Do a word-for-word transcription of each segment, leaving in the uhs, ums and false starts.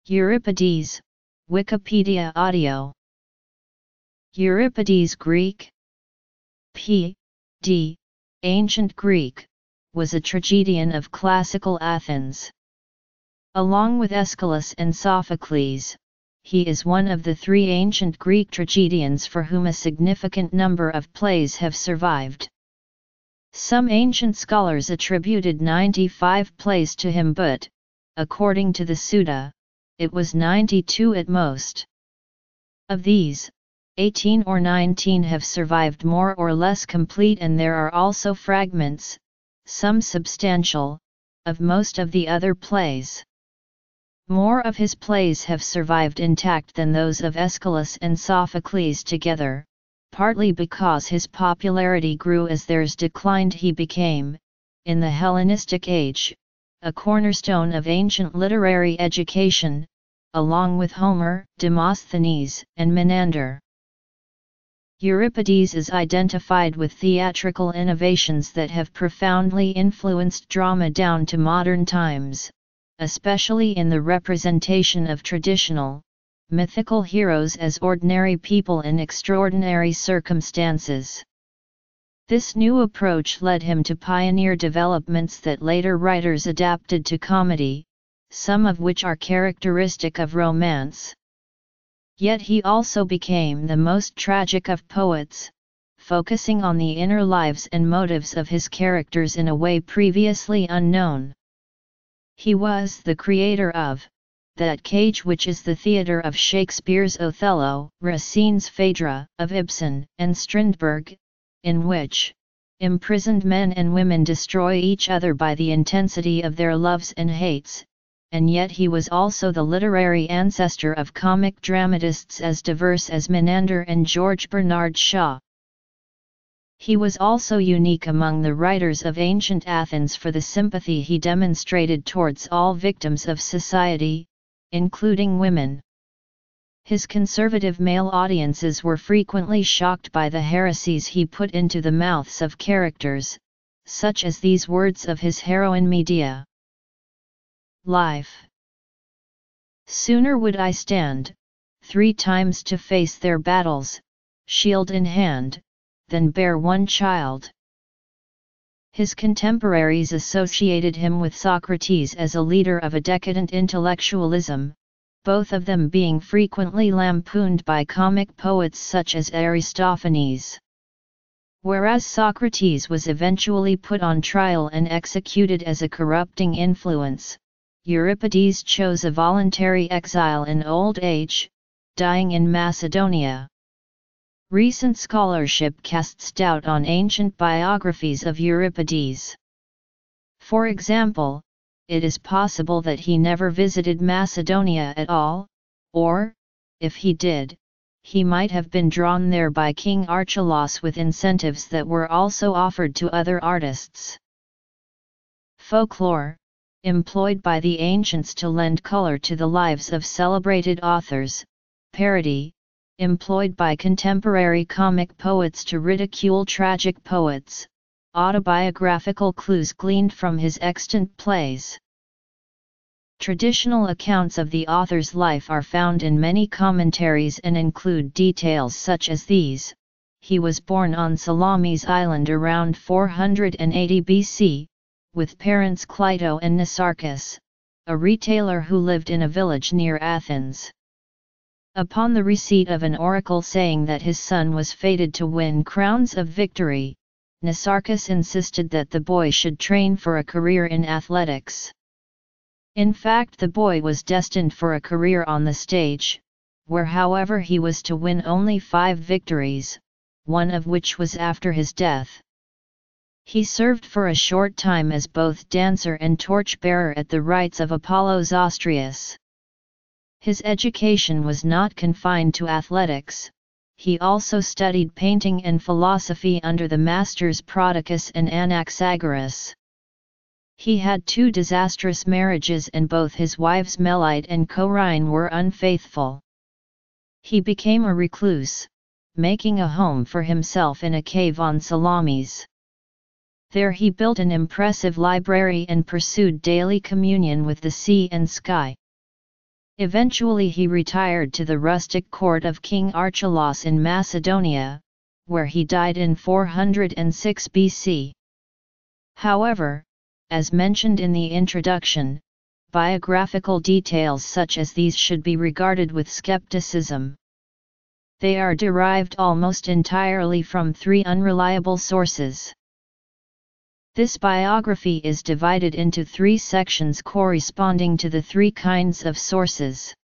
Euripides, Wikipedia audio. Euripides, Greek. P. D. Ancient Greek, was a tragedian of classical Athens. Along with Aeschylus and Sophocles, he is one of the three ancient Greek tragedians for whom a significant number of plays have survived. Some ancient scholars attributed ninety-five plays to him, but, according to the Suda, it was ninety-two at most. Of these, eighteen or nineteen have survived more or less complete, and there are also fragments, some substantial, of most of the other plays. More of his plays have survived intact than those of Aeschylus and Sophocles together, partly because his popularity grew as theirs declined. He became, in the Hellenistic age, a cornerstone of ancient literary education, along with Homer, Demosthenes, and Menander. Euripides is identified with theatrical innovations that have profoundly influenced drama down to modern times, especially in the representation of traditional, mythical heroes as ordinary people in extraordinary circumstances. This new approach led him to pioneer developments that later writers adapted to comedy, some of which are characteristic of romance. Yet he also became the most tragic of poets, focusing on the inner lives and motives of his characters in a way previously unknown. He was the creator of that cage which is the theatre of Shakespeare's Othello, Racine's Phaedra, of Ibsen and Strindberg, in which imprisoned men and women destroy each other by the intensity of their loves and hates, and yet he was also the literary ancestor of comic dramatists as diverse as Menander and George Bernard Shaw. He was also unique among the writers of ancient Athens for the sympathy he demonstrated towards all victims of society, including women. His conservative male audiences were frequently shocked by the heresies he put into the mouths of characters, such as these words of his heroine Medea. Life. Sooner would I stand, three times to face their battles, shield in hand, than bear one child. His contemporaries associated him with Socrates as a leader of a decadent intellectualism, both of them being frequently lampooned by comic poets such as Aristophanes. Whereas Socrates was eventually put on trial and executed as a corrupting influence, Euripides chose a voluntary exile in old age, dying in Macedonia. Recent scholarship casts doubt on ancient biographies of Euripides. For example, it is possible that he never visited Macedonia at all, or, if he did, he might have been drawn there by King Archelaus with incentives that were also offered to other artists. Folklore, employed by the ancients to lend color to the lives of celebrated authors. Parody, employed by contemporary comic poets to ridicule tragic poets. Autobiographical clues gleaned from his extant plays. Traditional accounts of the author's life are found in many commentaries and include details such as these: he was born on Salamis Island around four hundred eighty B C, with parents Cleito and Nicarchus, a retailer who lived in a village near Athens. Upon the receipt of an oracle saying that his son was fated to win crowns of victory, Nicarchus insisted that the boy should train for a career in athletics. In fact, the boy was destined for a career on the stage, where however he was to win only five victories, one of which was after his death. He served for a short time as both dancer and torchbearer at the rites of Apollo Zostrius. His education was not confined to athletics. He also studied painting and philosophy under the masters Prodicus and Anaxagoras. He had two disastrous marriages and both his wives Melite and Coryne were unfaithful. He became a recluse, making a home for himself in a cave on Salamis. There he built an impressive library and pursued daily communion with the sea and sky. Eventually he retired to the rustic court of King Archelaus in Macedonia, where he died in four hundred six B C. However, as mentioned in the introduction, biographical details such as these should be regarded with skepticism. They are derived almost entirely from three unreliable sources. This biography is divided into three sections corresponding to the three kinds of sources.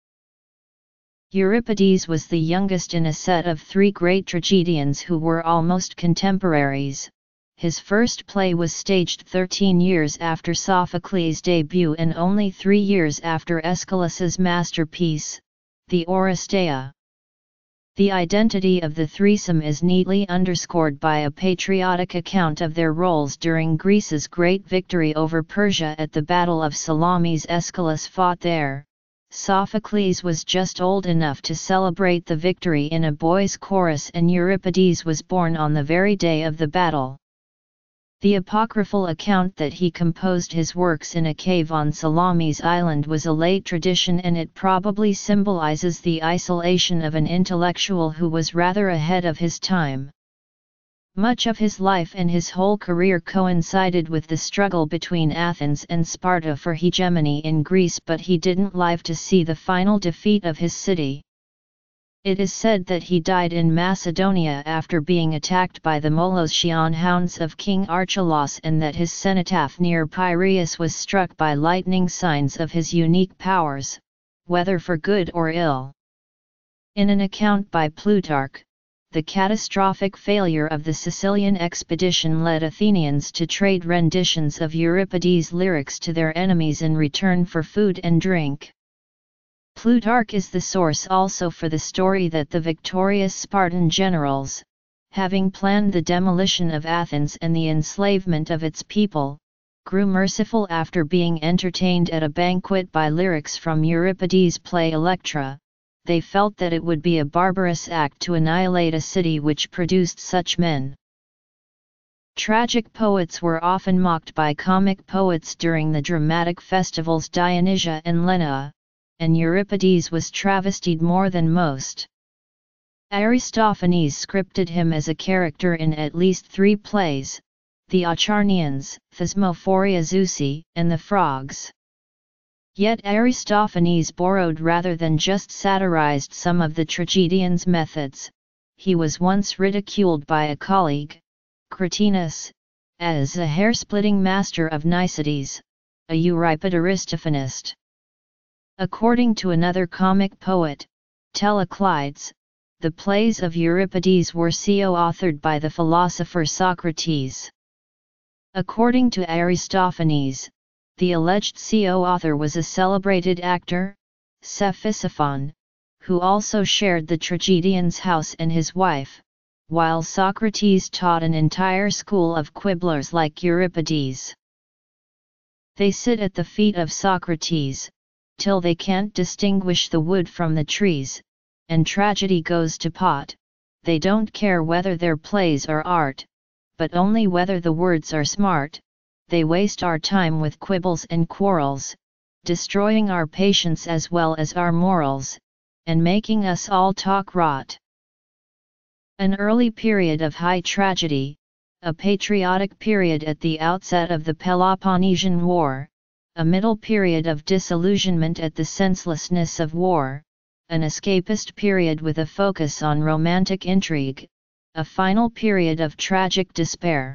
Euripides was the youngest in a set of three great tragedians who were almost contemporaries. His first play was staged thirteen years after Sophocles' debut and only three years after Aeschylus's masterpiece, the Oresteia. The identity of the threesome is neatly underscored by a patriotic account of their roles during Greece's great victory over Persia at the Battle of Salamis. Aeschylus fought there. Sophocles was just old enough to celebrate the victory in a boys' chorus, and Euripides was born on the very day of the battle. The apocryphal account that he composed his works in a cave on Salamis Island was a late tradition, and it probably symbolizes the isolation of an intellectual who was rather ahead of his time. Much of his life and his whole career coincided with the struggle between Athens and Sparta for hegemony in Greece, but he didn't live to see the final defeat of his city. It is said that he died in Macedonia after being attacked by the Molossian hounds of King Archelaus, and that his cenotaph near Piraeus was struck by lightning, signs of his unique powers, whether for good or ill. In an account by Plutarch, the catastrophic failure of the Sicilian expedition led Athenians to trade renditions of Euripides' lyrics to their enemies in return for food and drink. Plutarch is the source also for the story that the victorious Spartan generals, having planned the demolition of Athens and the enslavement of its people, grew merciful after being entertained at a banquet by lyrics from Euripides' play Electra. They felt that it would be a barbarous act to annihilate a city which produced such men. Tragic poets were often mocked by comic poets during the dramatic festivals Dionysia and Lenaea, and Euripides was travestied more than most. Aristophanes scripted him as a character in at least three plays, the Acharnians, Thesmophoria Zeusi, and the Frogs. Yet Aristophanes borrowed rather than just satirized some of the tragedian's methods. He was once ridiculed by a colleague, Cratinus, as a hair-splitting master of niceties, a Euripid Aristophanist. According to another comic poet, Teloclides, the plays of Euripides were co-authored by the philosopher Socrates. According to Aristophanes, the alleged co-author was a celebrated actor, Cephisophon, who also shared the tragedian's house and his wife, while Socrates taught an entire school of quibblers like Euripides. They sit at the feet of Socrates, till they can't distinguish the wood from the trees, and tragedy goes to pot. They don't care whether their plays are art, but only whether the words are smart. They waste our time with quibbles and quarrels, destroying our patience as well as our morals, and making us all talk rot. An early period of high tragedy, a patriotic period at the outset of the Peloponnesian War, a middle period of disillusionment at the senselessness of war, an escapist period with a focus on romantic intrigue, a final period of tragic despair.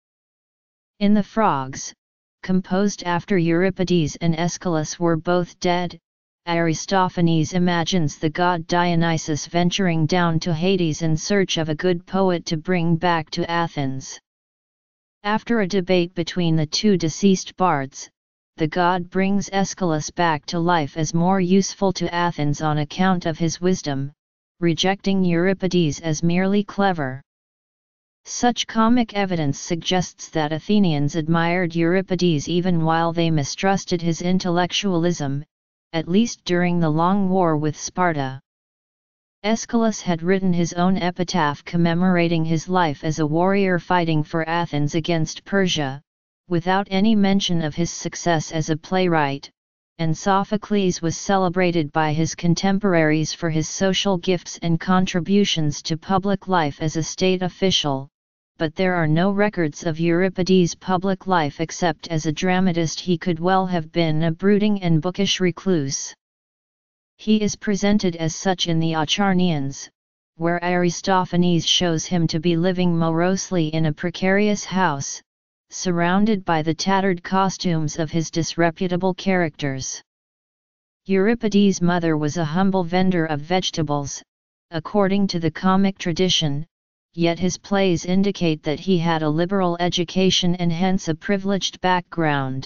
In The Frogs, composed after Euripides and Aeschylus were both dead, Aristophanes imagines the god Dionysus venturing down to Hades in search of a good poet to bring back to Athens. After a debate between the two deceased bards, the god brings Aeschylus back to life as more useful to Athens on account of his wisdom, rejecting Euripides as merely clever. Such comic evidence suggests that Athenians admired Euripides even while they mistrusted his intellectualism, at least during the long war with Sparta. Aeschylus had written his own epitaph commemorating his life as a warrior fighting for Athens against Persia, without any mention of his success as a playwright, and Sophocles was celebrated by his contemporaries for his social gifts and contributions to public life as a state official, but there are no records of Euripides' public life except as a dramatist he could well have been a brooding and bookish recluse. He is presented as such in the Acharnians, where Aristophanes shows him to be living morosely in a precarious house, surrounded by the tattered costumes of his disreputable characters. Euripides' mother was a humble vendor of vegetables, according to the comic tradition, yet his plays indicate that he had a liberal education and hence a privileged background.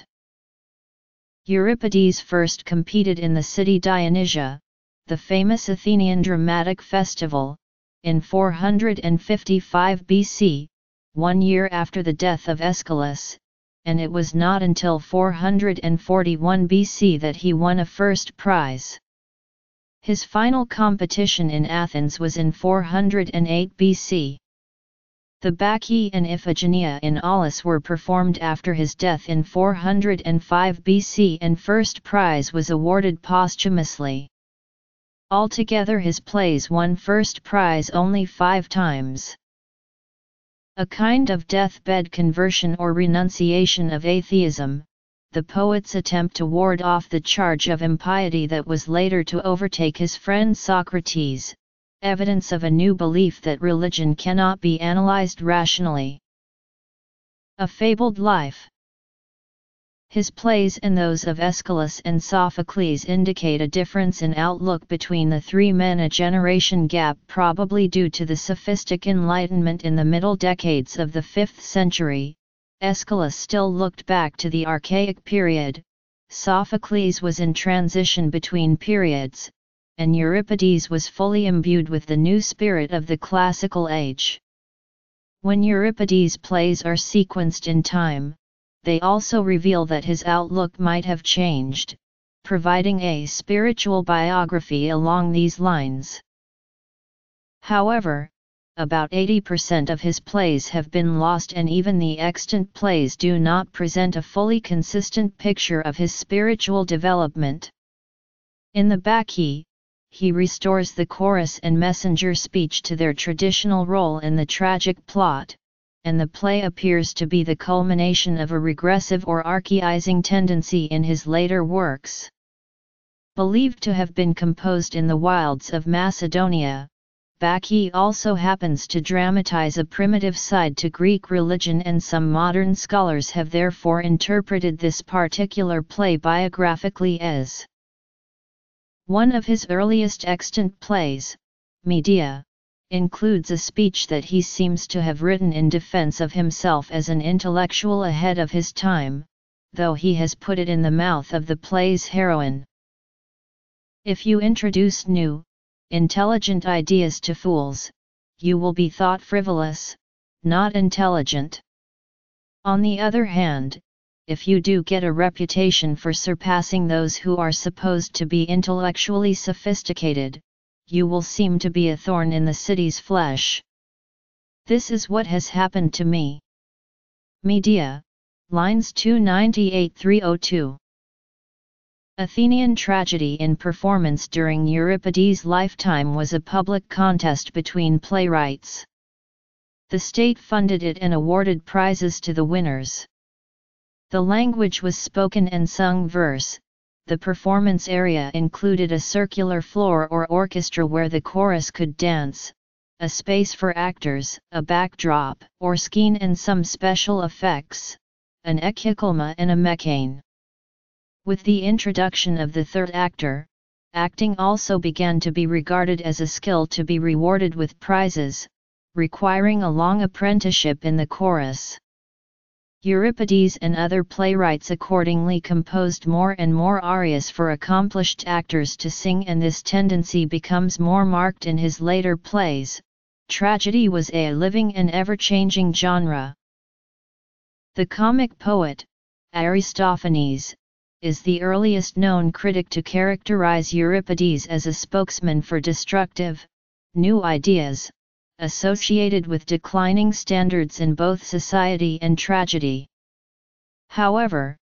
Euripides first competed in the city Dionysia, the famous Athenian dramatic festival, in four hundred fifty-five B C, one year after the death of Aeschylus, and it was not until four hundred forty-one B C that he won a first prize. His final competition in Athens was in four hundred eight B C. The Bacchae and Iphigenia in Aulis were performed after his death in four hundred five B C and first prize was awarded posthumously. Altogether his plays won first prize only five times. A kind of deathbed conversion or renunciation of atheism, the poet's attempt to ward off the charge of impiety that was later to overtake his friend Socrates, evidence of a new belief that religion cannot be analyzed rationally. A fabled life. His plays and those of Aeschylus and Sophocles indicate a difference in outlook between the three men, a generation gap probably due to the sophistic Enlightenment in the middle decades of the fifth century. Aeschylus still looked back to the archaic period, Sophocles was in transition between periods, and Euripides was fully imbued with the new spirit of the classical age. When Euripides' plays are sequenced in time, they also reveal that his outlook might have changed, providing a spiritual biography along these lines. However, about eighty percent of his plays have been lost, and even the extant plays do not present a fully consistent picture of his spiritual development. In the Bacchae, he restores the chorus and messenger speech to their traditional role in the tragic plot, and the play appears to be the culmination of a regressive or archaizing tendency in his later works. Believed to have been composed in the wilds of Macedonia, Bacchae also happens to dramatize a primitive side to Greek religion, and some modern scholars have therefore interpreted this particular play biographically as one of his earliest extant plays. Medea includes a speech that he seems to have written in defense of himself as an intellectual ahead of his time, though he has put it in the mouth of the play's heroine. If you introduce new, intelligent ideas to fools, you will be thought frivolous, not intelligent. On the other hand, if you do get a reputation for surpassing those who are supposed to be intellectually sophisticated, you will seem to be a thorn in the city's flesh. This is what has happened to me. Medea, lines two ninety-eight to three oh two. Athenian tragedy in performance during Euripides' lifetime was a public contest between playwrights. The state funded it and awarded prizes to the winners. The language was spoken and sung verse. The performance area included a circular floor or orchestra where the chorus could dance, a space for actors, a backdrop or scene, and some special effects, an echikylma and a mechane. With the introduction of the third actor, acting also began to be regarded as a skill to be rewarded with prizes, requiring a long apprenticeship in the chorus. Euripides and other playwrights accordingly composed more and more arias for accomplished actors to sing, and this tendency becomes more marked in his later plays. Tragedy was a living and ever-changing genre. The comic poet, Aristophanes, is the earliest known critic to characterize Euripides as a spokesman for destructive, new ideas, associated with declining standards in both society and tragedy. However,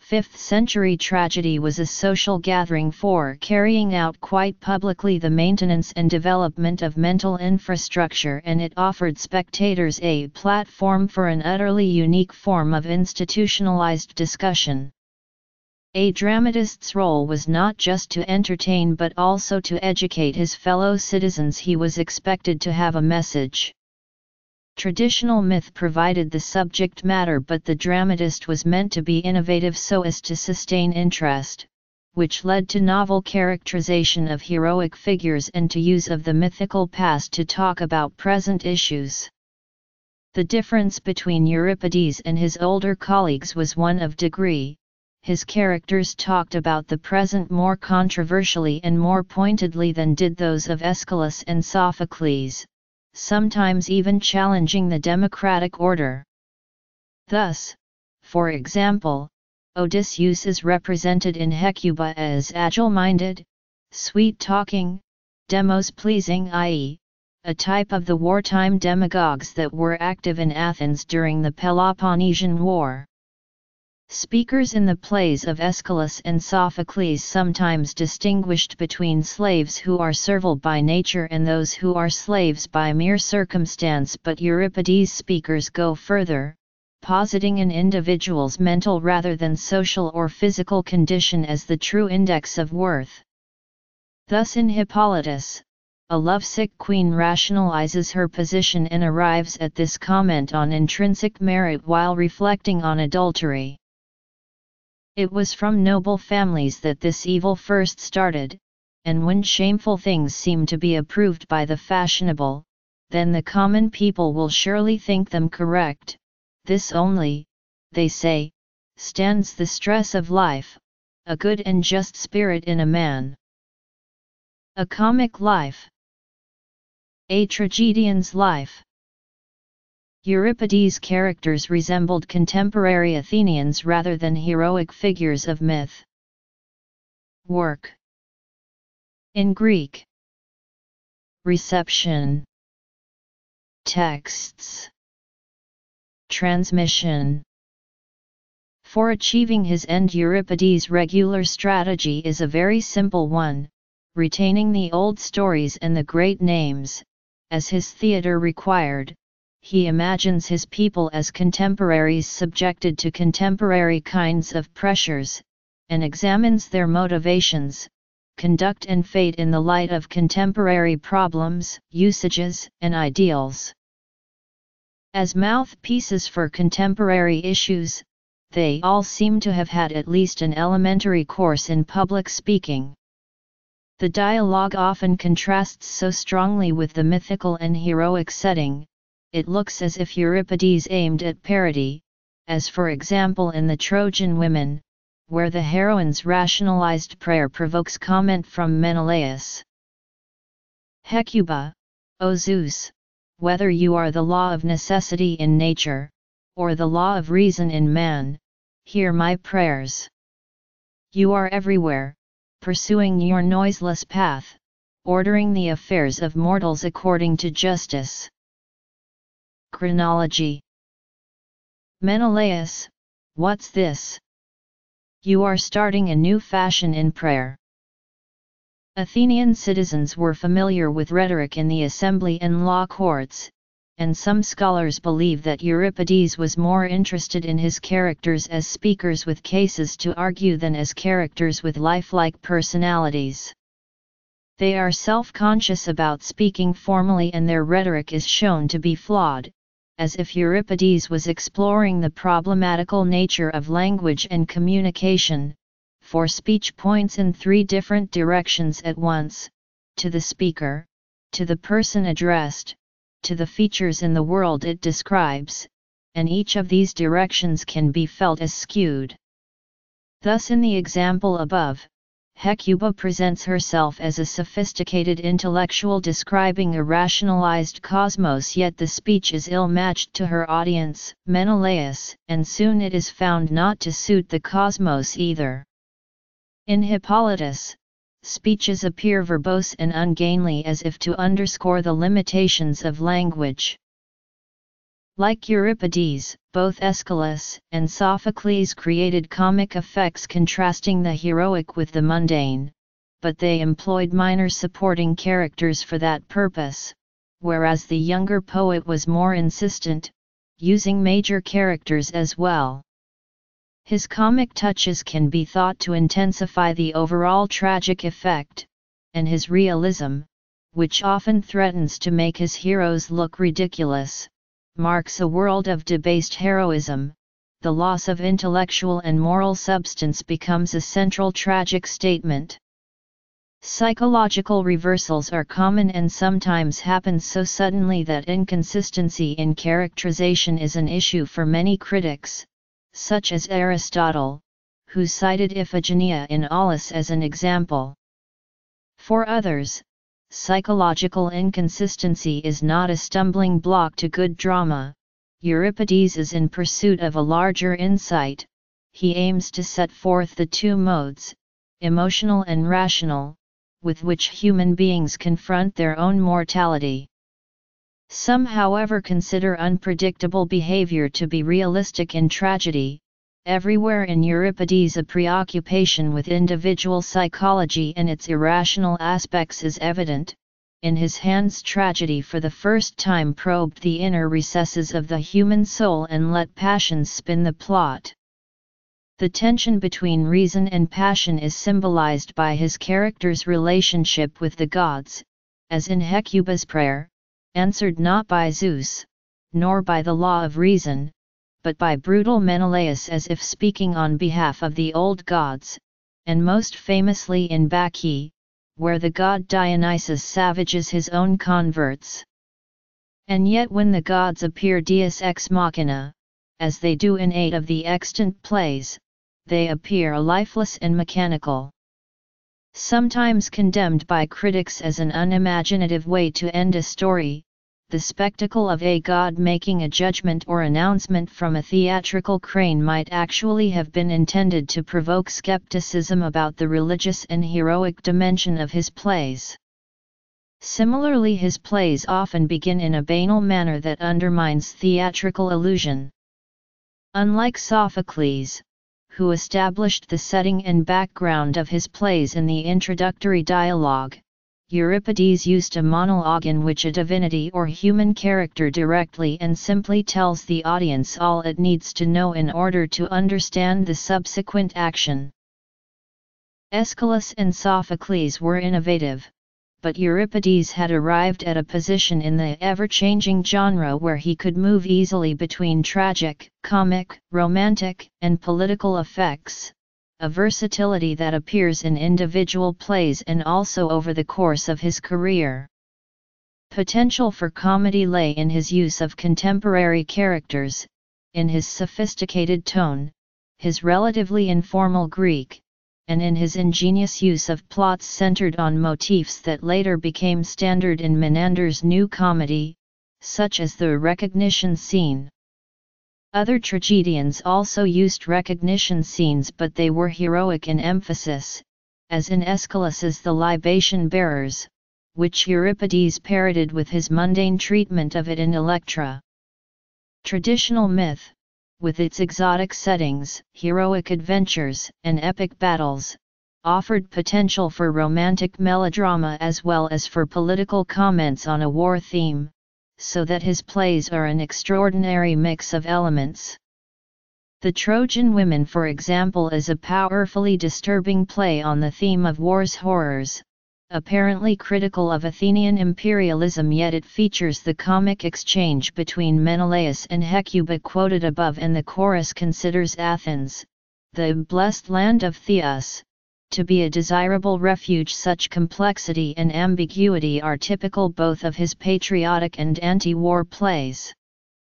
fifth century tragedy was a social gathering for carrying out quite publicly the maintenance and development of mental infrastructure, and it offered spectators a platform for an utterly unique form of institutionalized discussion. A dramatist's role was not just to entertain but also to educate his fellow citizens. He was expected to have a message. Traditional myth provided the subject matter, but the dramatist was meant to be innovative so as to sustain interest, which led to novel characterization of heroic figures and to use of the mythical past to talk about present issues. The difference between Euripides and his older colleagues was one of degree. His characters talked about the present more controversially and more pointedly than did those of Aeschylus and Sophocles, sometimes even challenging the democratic order. Thus, for example, Odysseus is represented in Hecuba as agile-minded, sweet-talking, demos-pleasing, that is, a type of the wartime demagogues that were active in Athens during the Peloponnesian War. Speakers in the plays of Aeschylus and Sophocles sometimes distinguished between slaves who are servile by nature and those who are slaves by mere circumstance, but Euripides' speakers go further, positing an individual's mental rather than social or physical condition as the true index of worth. Thus in Hippolytus, a lovesick queen rationalizes her position and arrives at this comment on intrinsic merit while reflecting on adultery. It was from noble families that this evil first started, and when shameful things seem to be approved by the fashionable, then the common people will surely think them correct. This only, they say, stands the stress of life, a good and just spirit in a man. A comic life. A tragedian's life. Euripides' characters resembled contemporary Athenians rather than heroic figures of myth. Work. In Greek. Reception. Texts. Transmission. For achieving his end, Euripides' regular strategy is a very simple one, retaining the old stories and the great names, as his theatre required. He imagines his people as contemporaries subjected to contemporary kinds of pressures, and examines their motivations, conduct and fate in the light of contemporary problems, usages, and ideals. As mouthpieces for contemporary issues, they all seem to have had at least an elementary course in public speaking. The dialogue often contrasts so strongly with the mythical and heroic setting. It looks as if Euripides aimed at parody, as for example in The Trojan Women, where the heroine's rationalized prayer provokes comment from Menelaus. Hecuba, O Zeus, whether you are the law of necessity in nature, or the law of reason in man, hear my prayers. You are everywhere, pursuing your noiseless path, ordering the affairs of mortals according to justice. Chronology. Menelaus, what's this? You are starting a new fashion in prayer. Athenian citizens were familiar with rhetoric in the assembly and law courts, and some scholars believe that Euripides was more interested in his characters as speakers with cases to argue than as characters with lifelike personalities. They are self-conscious about speaking formally, and their rhetoric is shown to be flawed, as if Euripides was exploring the problematical nature of language and communication, for speech points in three different directions at once: to the speaker, to the person addressed, to the features in the world it describes, and each of these directions can be felt as skewed. Thus in the example above, Hecuba presents herself as a sophisticated intellectual describing a rationalized cosmos, yet the speech is ill-matched to her audience, Menelaus, and soon it is found not to suit the cosmos either. In Hippolytus, speeches appear verbose and ungainly as if to underscore the limitations of language. Like Euripides, both Aeschylus and Sophocles created comic effects contrasting the heroic with the mundane, but they employed minor supporting characters for that purpose, whereas the younger poet was more insistent, using major characters as well. His comic touches can be thought to intensify the overall tragic effect, and his realism, which often threatens to make his heroes look ridiculous, marks a world of debased heroism. The loss of intellectual and moral substance becomes a central tragic statement. Psychological reversals are common and sometimes happen so suddenly that inconsistency in characterization is an issue for many critics, such as Aristotle, who cited Iphigenia in Aulis as an example. For others, psychological inconsistency is not a stumbling block to good drama. Euripides is in pursuit of a larger insight. He aims to set forth the two modes, emotional and rational, with which human beings confront their own mortality. Some, however, consider unpredictable behavior to be realistic in tragedy. Everywhere in Euripides a preoccupation with individual psychology and its irrational aspects is evident. In his hands tragedy for the first time probed the inner recesses of the human soul and let passions spin the plot. The tension between reason and passion is symbolized by his character's relationship with the gods, as in Hecuba's prayer, answered not by Zeus, nor by the law of reason, but by brutal Menelaus as if speaking on behalf of the old gods, and most famously in Bacchae, where the god Dionysus savages his own converts. And yet when the gods appear deus ex machina, as they do in eight of the extant plays, they appear lifeless and mechanical. Sometimes condemned by critics as an unimaginative way to end a story, the spectacle of a god making a judgment or announcement from a theatrical crane might actually have been intended to provoke skepticism about the religious and heroic dimension of his plays. Similarly, his plays often begin in a banal manner that undermines theatrical illusion. Unlike Sophocles, who established the setting and background of his plays in the introductory dialogue, Euripides used a monologue in which a divinity or human character directly and simply tells the audience all it needs to know in order to understand the subsequent action. Aeschylus and Sophocles were innovative, but Euripides had arrived at a position in the ever-changing genre where he could move easily between tragic, comic, romantic, and political effects, a versatility that appears in individual plays and also over the course of his career. Potential for comedy lay in his use of contemporary characters, in his sophisticated tone, his relatively informal Greek, and in his ingenious use of plots centered on motifs that later became standard in Menander's new comedy, such as the recognition scene. Other tragedians also used recognition scenes, but they were heroic in emphasis, as in Aeschylus's The Libation Bearers, which Euripides parodied with his mundane treatment of it in Electra. Traditional myth, with its exotic settings, heroic adventures, and epic battles, offered potential for romantic melodrama as well as for political comments on a war theme, so that his plays are an extraordinary mix of elements. The Trojan Women, for example, is a powerfully disturbing play on the theme of war's horrors, apparently critical of Athenian imperialism, yet it features the comic exchange between Menelaus and Hecuba quoted above, and the chorus considers Athens, the blessed land of Theos, to be a desirable refuge. Such complexity and ambiguity are typical both of his patriotic and anti-war plays.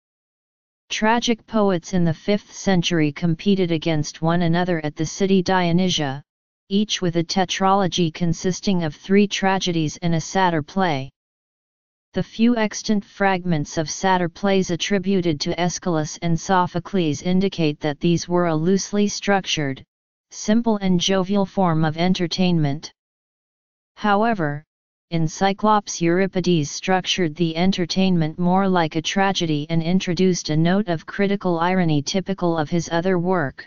Tragic poets in the fifth century competed against one another at the city Dionysia, each with a tetralogy consisting of three tragedies and a satyr play. The few extant fragments of satyr plays attributed to Aeschylus and Sophocles indicate that these were a loosely structured, simple and jovial form of entertainment. However, in Cyclops Euripides structured the entertainment more like a tragedy and introduced a note of critical irony typical of his other work.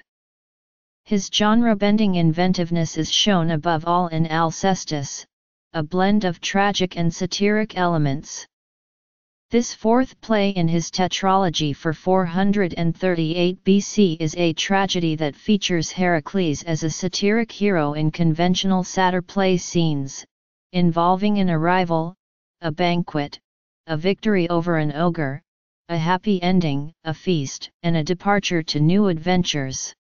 His genre-bending inventiveness is shown above all in Alcestis, a blend of tragic and satiric elements. This fourth play in his tetralogy for four hundred thirty-eight B C is a tragedy that features Heracles as a satiric hero in conventional satyr play scenes, involving an arrival, a banquet, a victory over an ogre, a happy ending, a feast, and a departure to new adventures.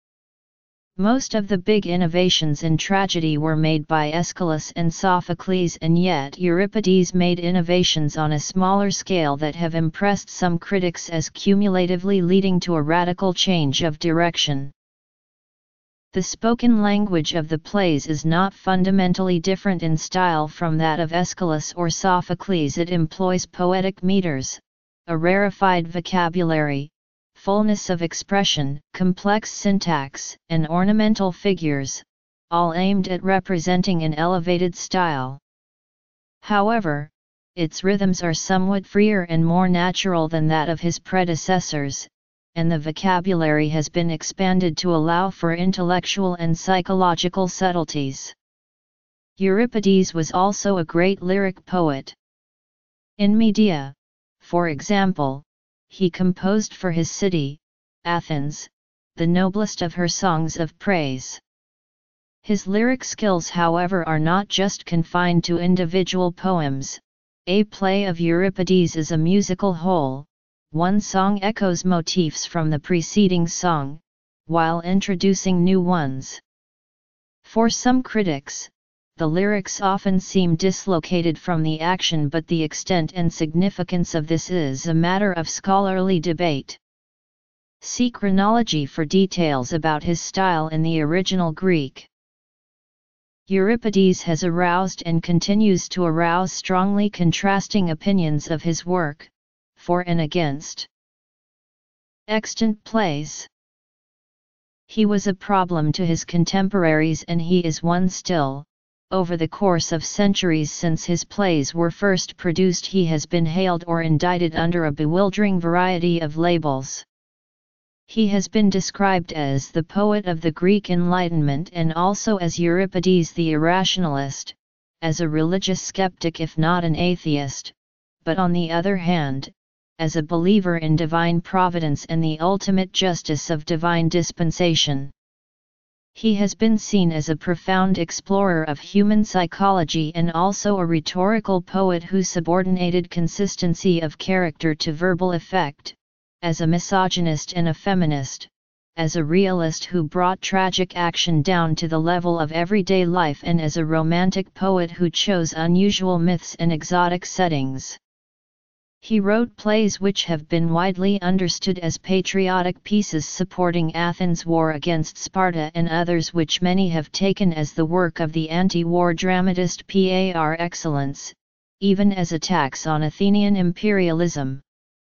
Most of the big innovations in tragedy were made by Aeschylus and Sophocles, and yet Euripides made innovations on a smaller scale that have impressed some critics as cumulatively leading to a radical change of direction. The spoken language of the plays is not fundamentally different in style from that of Aeschylus or Sophocles. It employs poetic meters, a rarefied vocabulary, fullness of expression, complex syntax, and ornamental figures, all aimed at representing an elevated style. However, its rhythms are somewhat freer and more natural than that of his predecessors, and the vocabulary has been expanded to allow for intellectual and psychological subtleties. Euripides was also a great lyric poet. In Medea, for example, he composed for his city, Athens, the noblest of her songs of praise. His lyric skills, however, are not just confined to individual poems. A play of Euripides is a musical whole. One song echoes motifs from the preceding song, while introducing new ones. For some critics, the lyrics often seem dislocated from the action, but the extent and significance of this is a matter of scholarly debate. See chronology for details about his style in the original Greek. Euripides has aroused and continues to arouse strongly contrasting opinions of his work, for and against. Extant plays. He was a problem to his contemporaries, and he is one still. Over the course of centuries since his plays were first produced, he has been hailed or indicted under a bewildering variety of labels. He has been described as the poet of the Greek Enlightenment and also as Euripides the irrationalist, as a religious skeptic if not an atheist, but on the other hand, as a believer in divine providence and the ultimate justice of divine dispensation. He has been seen as a profound explorer of human psychology and also a rhetorical poet who subordinated consistency of character to verbal effect, as a misogynist and a feminist, as a realist who brought tragic action down to the level of everyday life, and as a romantic poet who chose unusual myths and exotic settings. He wrote plays which have been widely understood as patriotic pieces supporting Athens' war against Sparta, and others which many have taken as the work of the anti-war dramatist par excellence, even as attacks on Athenian imperialism.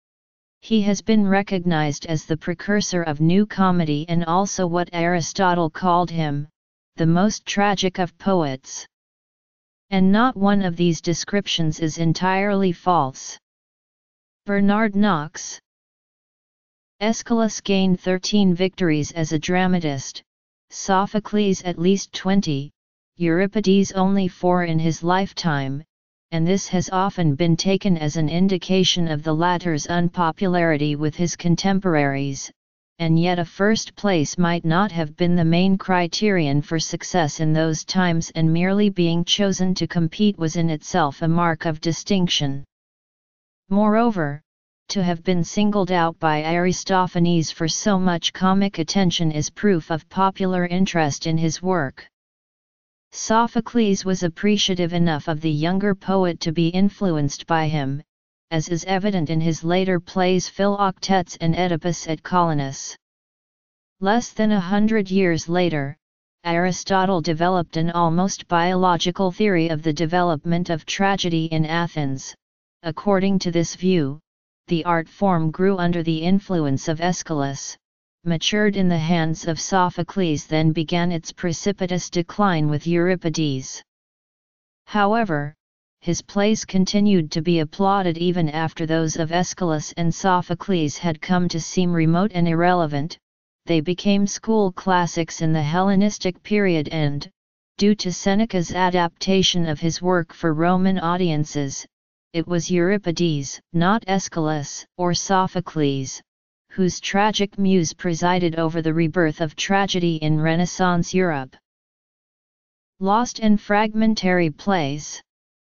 He has been recognized as the precursor of new comedy and also what Aristotle called him, the most tragic of poets. And not one of these descriptions is entirely false. Bernard Knox. Aeschylus gained thirteen victories as a dramatist, Sophocles at least twenty, Euripides only four in his lifetime, and this has often been taken as an indication of the latter's unpopularity with his contemporaries, and yet a first place might not have been the main criterion for success in those times, and merely being chosen to compete was in itself a mark of distinction. Moreover, to have been singled out by Aristophanes for so much comic attention is proof of popular interest in his work. Sophocles was appreciative enough of the younger poet to be influenced by him, as is evident in his later plays Philoctetes and Oedipus at Colonus. Less than a hundred years later, Aristotle developed an almost biological theory of the development of tragedy in Athens. According to this view, the art form grew under the influence of Aeschylus, matured in the hands of Sophocles, then began its precipitous decline with Euripides. However, his plays continued to be applauded even after those of Aeschylus and Sophocles had come to seem remote and irrelevant. They became school classics in the Hellenistic period and, due to Seneca's adaptation of his work for Roman audiences, it was Euripides, not Aeschylus or Sophocles, whose tragic muse presided over the rebirth of tragedy in Renaissance Europe. Lost and fragmentary plays.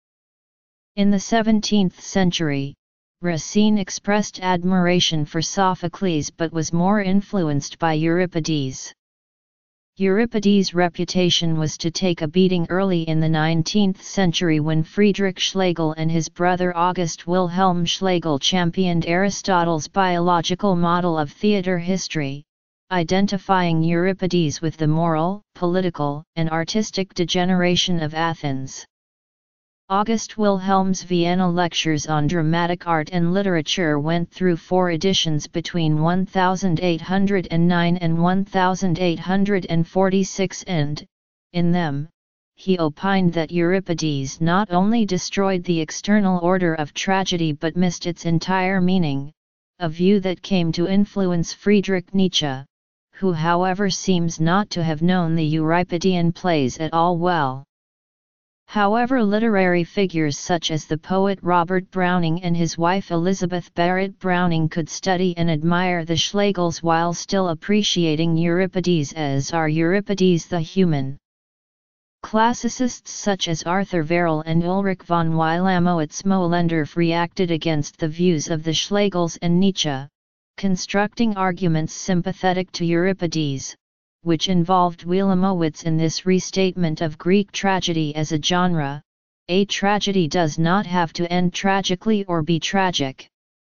In the seventeenth century, Racine expressed admiration for Sophocles but was more influenced by Euripides. Euripides' reputation was to take a beating early in the nineteenth century when Friedrich Schlegel and his brother August Wilhelm Schlegel championed Aristotle's biological model of theatre history, identifying Euripides with the moral, political, and artistic degeneration of Athens. August Wilhelm's Vienna Lectures on Dramatic Art and Literature went through four editions between eighteen oh nine and eighteen forty-six and, in them, he opined that Euripides not only destroyed the external order of tragedy but missed its entire meaning, a view that came to influence Friedrich Nietzsche, who however seems not to have known the Euripidean plays at all well. However, literary figures such as the poet Robert Browning and his wife Elizabeth Barrett Browning could study and admire the Schlegels while still appreciating Euripides, as are Euripides the human. Classicists such as Arthur Verrill and Ulrich von Wilamowitz-Moellendorff reacted against the views of the Schlegels and Nietzsche, constructing arguments sympathetic to Euripides, which involved Wilamowitz in this restatement of Greek tragedy as a genre: a tragedy does not have to end tragically or be tragic.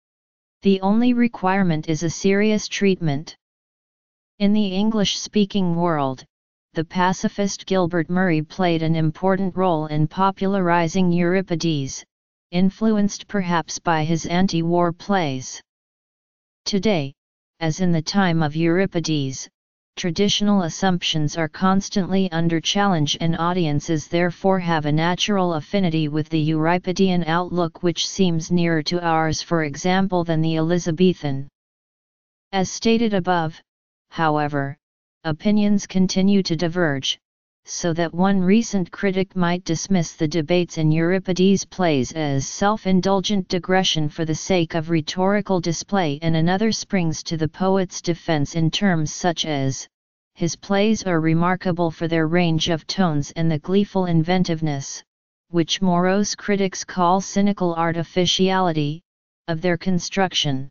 The only requirement is a serious treatment. In the English-speaking world, the pacifist Gilbert Murray played an important role in popularizing Euripides, influenced perhaps by his anti-war plays. Today, as in the time of Euripides, traditional assumptions are constantly under challenge and audiences therefore have a natural affinity with the Euripidean outlook, which seems nearer to ours, for example, than the Elizabethan. As stated above, however, opinions continue to diverge, so that one recent critic might dismiss the debates in Euripides' plays as self-indulgent digression for the sake of rhetorical display, and another springs to the poet's defense in terms such as, his plays are remarkable for their range of tones and the gleeful inventiveness, which morose critics call cynical artificiality, of their construction.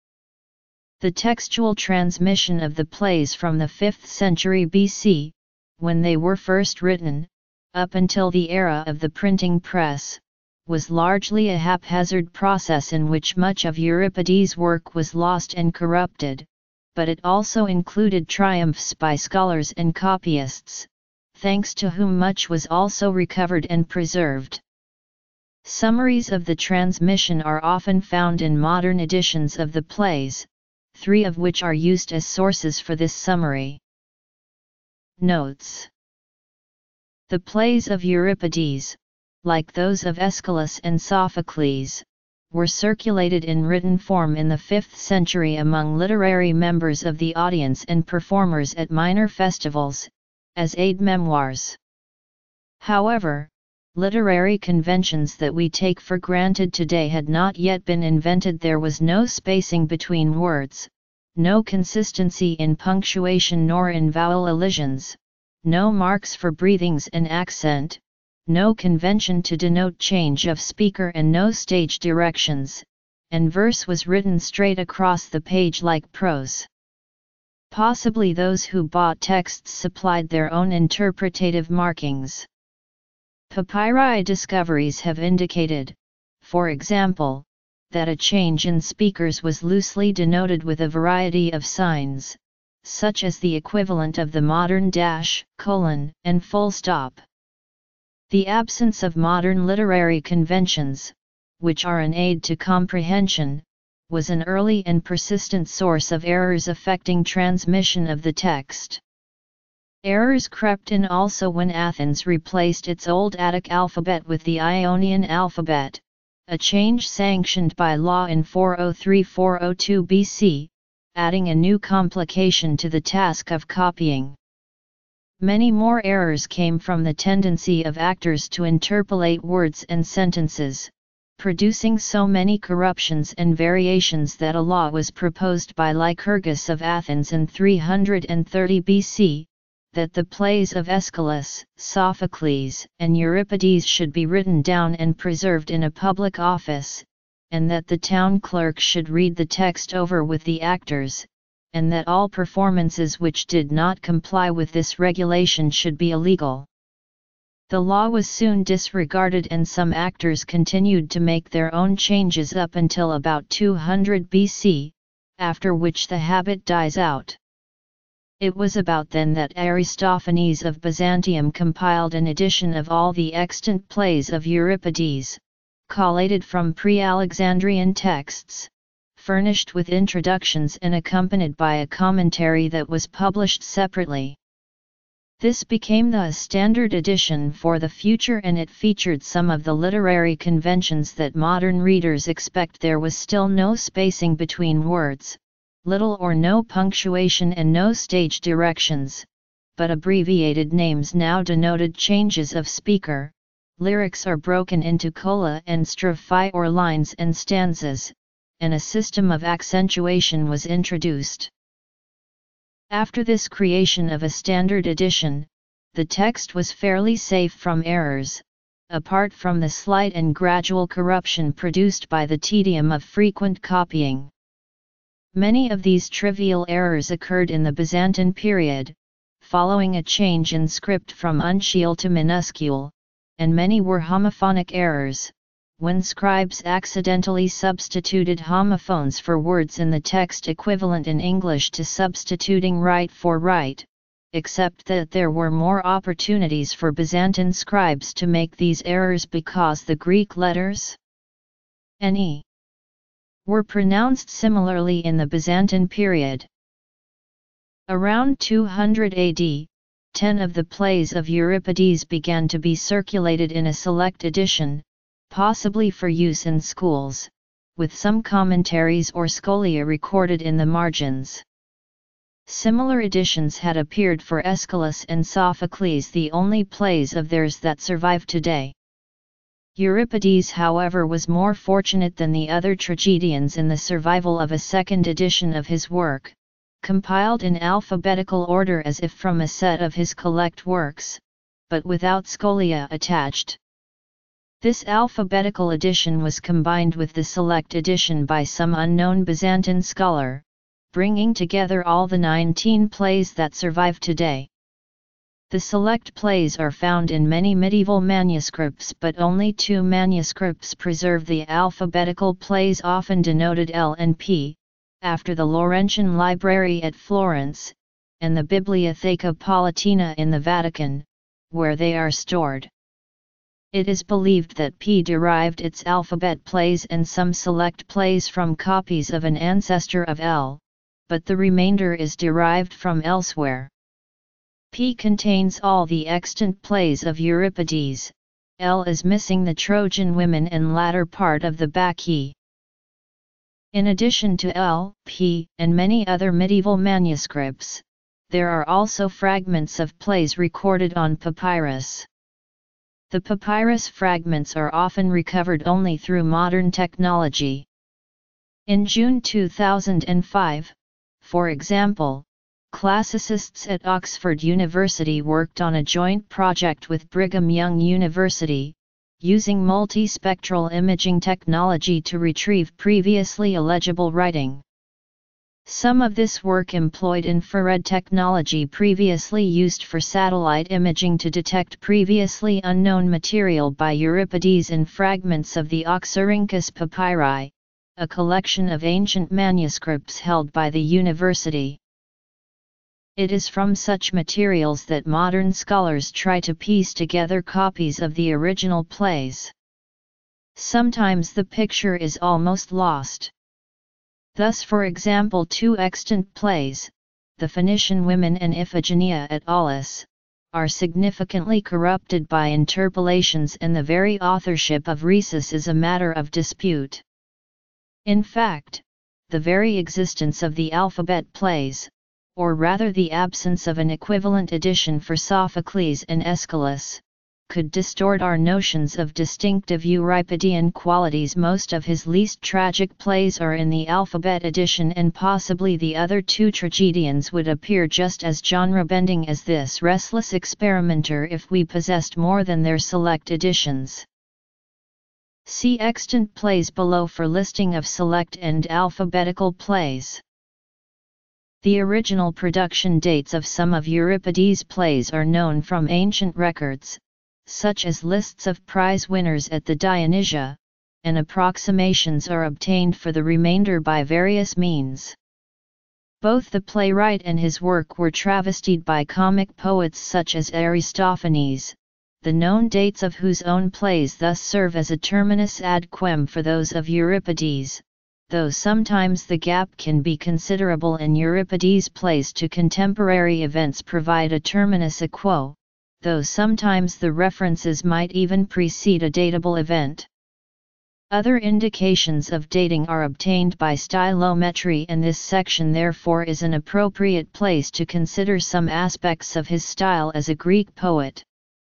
The textual transmission of the plays from the fifth century B C, when they were first written, up until the era of the printing press, was largely a haphazard process in which much of Euripides' work was lost and corrupted, but it also included triumphs by scholars and copyists, thanks to whom much was also recovered and preserved. Summaries of the transmission are often found in modern editions of the plays, three of which are used as sources for this summary. Notes. The plays of Euripides, like those of Aeschylus and Sophocles, were circulated in written form in the fifth century among literary members of the audience and performers at minor festivals, as aide-memoirs. However, literary conventions that we take for granted today had not yet been invented. There was no spacing between words, no consistency in punctuation nor in vowel elisions, no marks for breathings and accent, no convention to denote change of speaker and no stage directions, and verse was written straight across the page like prose. Possibly those who bought texts supplied their own interpretative markings. Papyri discoveries have indicated, for example, that a change in speakers was loosely denoted with a variety of signs, such as the equivalent of the modern dash, colon, and full stop. The absence of modern literary conventions, which are an aid to comprehension, was an early and persistent source of errors affecting transmission of the text. Errors crept in also when Athens replaced its old Attic alphabet with the Ionian alphabet, a change sanctioned by law in four oh three to four oh two B C, adding a new complication to the task of copying. Many more errors came from the tendency of actors to interpolate words and sentences, producing so many corruptions and variations that a law was proposed by Lycurgus of Athens in three hundred thirty B C, that the plays of Aeschylus, Sophocles, and Euripides should be written down and preserved in a public office, and that the town clerk should read the text over with the actors, and that all performances which did not comply with this regulation should be illegal. The law was soon disregarded and some actors continued to make their own changes up until about two hundred B C, after which the habit dies out. It was about then that Aristophanes of Byzantium compiled an edition of all the extant plays of Euripides, collated from pre-Alexandrian texts, furnished with introductions and accompanied by a commentary that was published separately. This became the standard edition for the future, and it featured some of the literary conventions that modern readers expect. There was still no spacing between words, little or no punctuation and no stage directions, but abbreviated names now denoted changes of speaker. Lyrics are broken into cola and strophe or lines and stanzas, and a system of accentuation was introduced. After this creation of a standard edition, the text was fairly safe from errors, apart from the slight and gradual corruption produced by the tedium of frequent copying. Many of these trivial errors occurred in the Byzantine period, following a change in script from uncial to minuscule, and many were homophonic errors, when scribes accidentally substituted homophones for words in the text equivalent in English to substituting right for right, except that there were more opportunities for Byzantine scribes to make these errors because the Greek letters ne were pronounced similarly in the Byzantine period. Around two hundred A D, ten of the plays of Euripides began to be circulated in a select edition, possibly for use in schools, with some commentaries or scholia recorded in the margins. Similar editions had appeared for Aeschylus and Sophocles, the only plays of theirs that survive today. Euripides, however, was more fortunate than the other tragedians in the survival of a second edition of his work, compiled in alphabetical order as if from a set of his collect works, but without scholia attached. This alphabetical edition was combined with the select edition by some unknown Byzantine scholar, bringing together all the nineteen plays that survive today. The select plays are found in many medieval manuscripts, but only two manuscripts preserve the alphabetical plays, often denoted L and P, after the Laurentian Library at Florence, and the Bibliotheca Palatina in the Vatican, where they are stored. It is believed that P derived its alphabet plays and some select plays from copies of an ancestor of L, but the remainder is derived from elsewhere. P contains all the extant plays of Euripides, L is missing the Trojan women and latter part of the Bacchae. In addition to L, P, and many other medieval manuscripts, there are also fragments of plays recorded on papyrus. The papyrus fragments are often recovered only through modern technology. In June two thousand five, for example, classicists at Oxford University worked on a joint project with Brigham Young University, using multispectral imaging technology to retrieve previously illegible writing. Some of this work employed infrared technology previously used for satellite imaging to detect previously unknown material by Euripides in fragments of the Oxyrhynchus Papyri, a collection of ancient manuscripts held by the university. It is from such materials that modern scholars try to piece together copies of the original plays. Sometimes the picture is almost lost. Thus, for example, two extant plays, the Phoenician women and Iphigenia at Aulis, are significantly corrupted by interpolations, and the very authorship of Rhesus is a matter of dispute. In fact, the very existence of the alphabet plays, or rather the absence of an equivalent edition for Sophocles and Aeschylus, could distort our notions of distinctive Euripidean qualities. Most of his least tragic plays are in the alphabet edition, and possibly the other two tragedians would appear just as genre-bending as this restless experimenter if we possessed more than their select editions. See extant plays below for listing of select and alphabetical plays. The original production dates of some of Euripides' plays are known from ancient records, such as lists of prize winners at the Dionysia, and approximations are obtained for the remainder by various means. Both the playwright and his work were travestied by comic poets such as Aristophanes, the known dates of whose own plays thus serve as a terminus ad quem for those of Euripides, though sometimes the gap can be considerable in Euripides' plays to contemporary events provide a terminus a quo, though sometimes the references might even precede a datable event. Other indications of dating are obtained by stylometry, and this section therefore is an appropriate place to consider some aspects of his style as a Greek poet.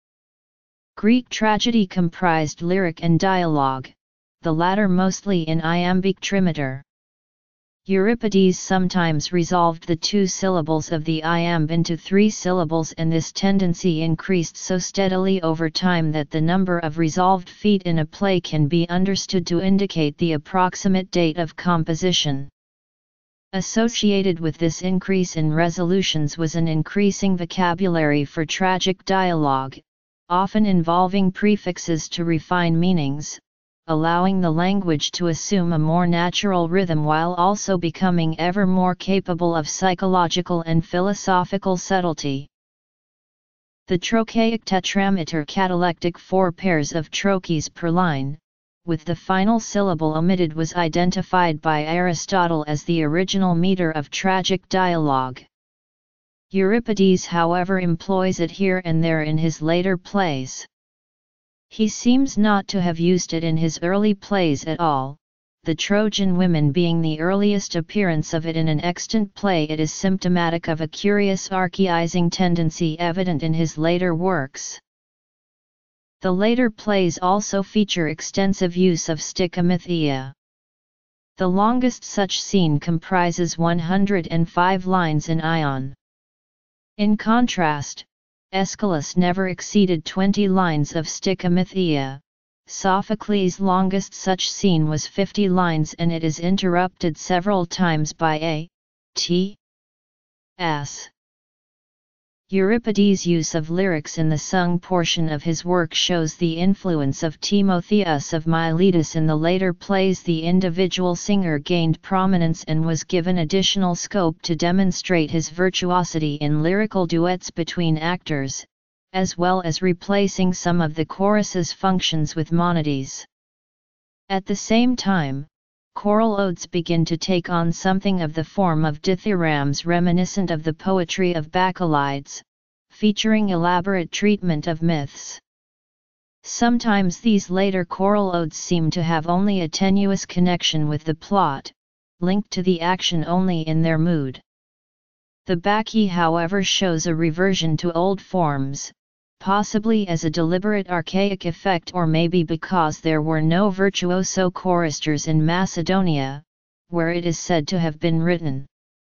Greek tragedy comprised lyric and dialogue, the latter mostly in iambic trimeter. Euripides sometimes resolved the two syllables of the iamb into three syllables, and this tendency increased so steadily over time that the number of resolved feet in a play can be understood to indicate the approximate date of composition. Associated with this increase in resolutions was an increasing vocabulary for tragic dialogue, often involving prefixes to refine meanings, allowing the language to assume a more natural rhythm while also becoming ever more capable of psychological and philosophical subtlety. The trochaic tetrameter catalectic four pairs of trochees per line, with the final syllable omitted, was identified by Aristotle as the original meter of tragic dialogue. Euripides, however, employs it here and there in his later plays. He seems not to have used it in his early plays at all, the Trojan Women being the earliest appearance of it in an extant play. It is symptomatic of a curious archaizing tendency evident in his later works. The later plays also feature extensive use of stichomythia. The longest such scene comprises one hundred five lines in Ion. In contrast, Aeschylus never exceeded twenty lines of stichomythia. Sophocles' longest such scene was fifty lines, and it is interrupted several times by a t s. Euripides' use of lyrics in the sung portion of his work shows the influence of Timotheus of Miletus in the later plays. The individual singer gained prominence and was given additional scope to demonstrate his virtuosity in lyrical duets between actors, as well as replacing some of the chorus's functions with monodies. At the same time, choral odes begin to take on something of the form of dithyrambs reminiscent of the poetry of Bacchylides, featuring elaborate treatment of myths. Sometimes these later choral odes seem to have only a tenuous connection with the plot, linked to the action only in their mood. The Bacchae, however, shows a reversion to old forms, possibly as a deliberate archaic effect, or maybe because there were no virtuoso choristers in Macedonia, where it is said to have been written.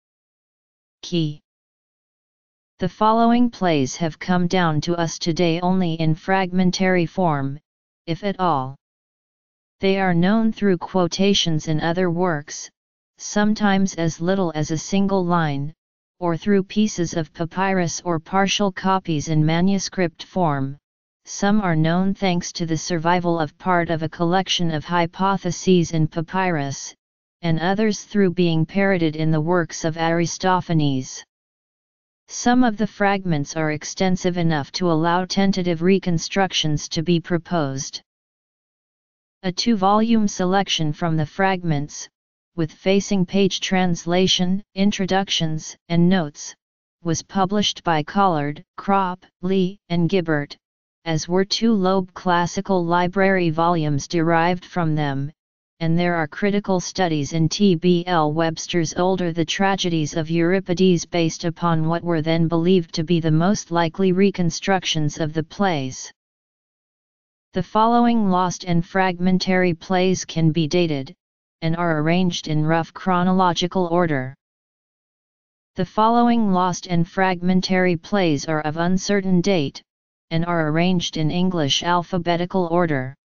Key. The following plays have come down to us today only in fragmentary form, if at all. They are known through quotations in other works, sometimes as little as a single line, or through pieces of papyrus or partial copies in manuscript form. Some are known thanks to the survival of part of a collection of hypotheses in papyrus, and others through being parroted in the works of Aristophanes. Some of the fragments are extensive enough to allow tentative reconstructions to be proposed. A two-volume selection from the fragments, with facing page translation, introductions, and notes, was published by Collard, Kropp, Lee, and Gibbert, as were two Loeb Classical Library volumes derived from them, and there are critical studies in T B L Webster's older The Tragedies of Euripides based upon what were then believed to be the most likely reconstructions of the plays. The following lost and fragmentary plays can be dated, and are arranged in rough chronological order. The following lost and fragmentary plays are of uncertain date, and are arranged in English alphabetical order.